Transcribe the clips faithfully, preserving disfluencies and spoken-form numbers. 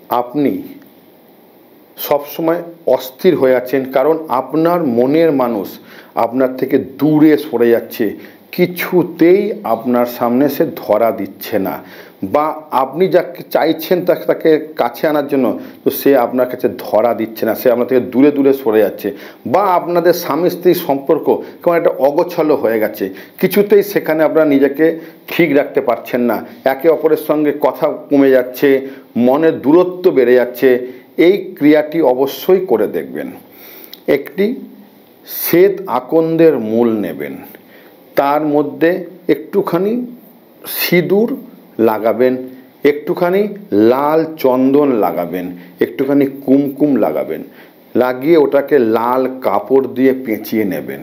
আপনি সবসময় অস্থির হয়ে আছেন, কারণ আপনার মনের মানুষ আপনার থেকে দূরে সরে যাচ্ছে, কিছুতেই আপনার সামনে সে ধরা দিচ্ছে না, বা আপনি যাকে চাইছেন তাকে কাছে আনার জন্য, তো সে আপনার কাছে ধরা দিচ্ছে না, সে আপনার থেকে দূরে দূরে সরে যাচ্ছে, বা আপনাদের স্বামী স্ত্রীর সম্পর্ক কেমন একটা অগোছালো হয়ে গেছে, কিছুতেই সেখানে আপনারা নিজেকে ঠিক রাখতে পারছেন না, একে অপরের সঙ্গে কথা কমে যাচ্ছে, মনের দূরত্ব বেড়ে যাচ্ছে। এই ক্রিয়াটি অবশ্যই করে দেখবেন। একটি শ্বেত আকন্দের মূল নেবেন, তার মধ্যে একটুখানি সিঁদুর লাগাবেন, একটুখানি লাল চন্দন লাগাবেন, একটুখানি কুমকুম লাগাবেন, লাগিয়ে ওটাকে লাল কাপড় দিয়ে পেঁচিয়ে নেবেন।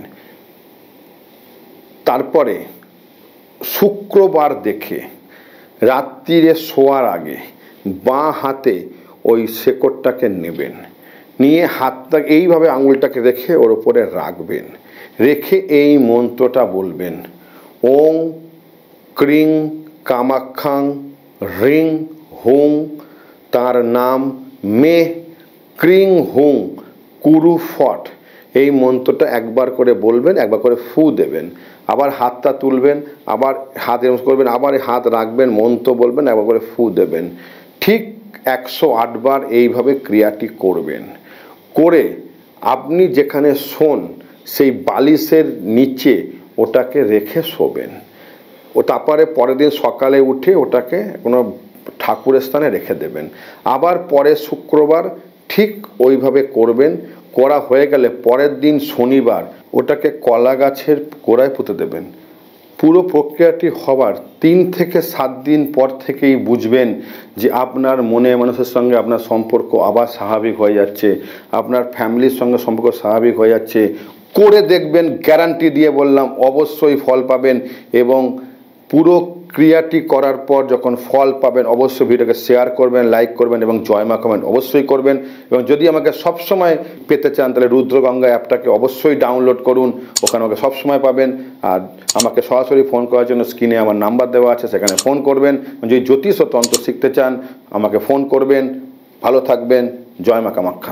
তারপরে শুক্রবার দেখে রাত্রিরে শোয়ার আগে বাঁ হাতে ওই শেকড়টাকে নেবেন, নিয়ে হাতটা এইভাবে আঙুলটাকে রেখে ওর উপরে রাখবেন, রেখে এই মন্ত্রটা বলবেন, ওং ক্রিং কামাখ্যাং হ্রিং হুং, তার নাম মে ক্রিং হুং কুরু ফট। এই মন্ত্রটা একবার করে বলবেন, একবার করে ফু দেবেন, আবার হাতটা তুলবেন, আবার হাত এরম করবেন, আবার হাত রাখবেন, মন্ত্র বলবেন, একবার করে ফু দেবেন। ঠিক একশো আট বার এইভাবে ক্রিয়াটি করবেন। করে আপনি যেখানে শোন সেই বালিশের নিচে ওটাকে রেখে শোবেন। ও তারপরে পরের দিন সকালে উঠে ওটাকে কোনো ঠাকুরের স্থানে রেখে দেবেন। আবার পরে শুক্রবার ঠিক ওইভাবে করবেন। করা হয়ে গেলে পরের দিন শনিবার ওটাকে কলা গাছের গোড়ায় পুঁতে দেবেন। পুরো প্রক্রিয়াটি হওয়ার তিন থেকে সাত দিন পর থেকেই বুঝবেন যে আপনার মনে মানুষের সঙ্গে আপনার সম্পর্ক আবার স্বাভাবিক হয়ে যাচ্ছে, আপনার ফ্যামিলির সঙ্গে সম্পর্ক স্বাভাবিক হয়ে যাচ্ছে। করে দেখবেন, গ্যারান্টি দিয়ে বললাম, অবশ্যই ফল পাবেন। এবং পুরো ক্রিয়াটি করার পর যখন ফল পাবেন অবশ্যই ভিডিওকে শেয়ার করবেন, লাইক করবেন এবং জয় মা কমেন্ট অবশ্যই করবেন। এবং যদি আমাকে সবসময় পেতে চান তাহলে রুদ্রগঙ্গা অ্যাপটাকে অবশ্যই ডাউনলোড করুন, ওখানে আমাকে সবসময় পাবেন। আর আমাকে সরাসরি ফোন করার জন্য স্ক্রিনে আমার নাম্বার দেওয়া আছে, সেখানে ফোন করবেন। যদি জ্যোতিষ ও তন্ত্র শিখতে চান আমাকে ফোন করবেন। ভালো থাকবেন। জয় মা কামাখ্যা।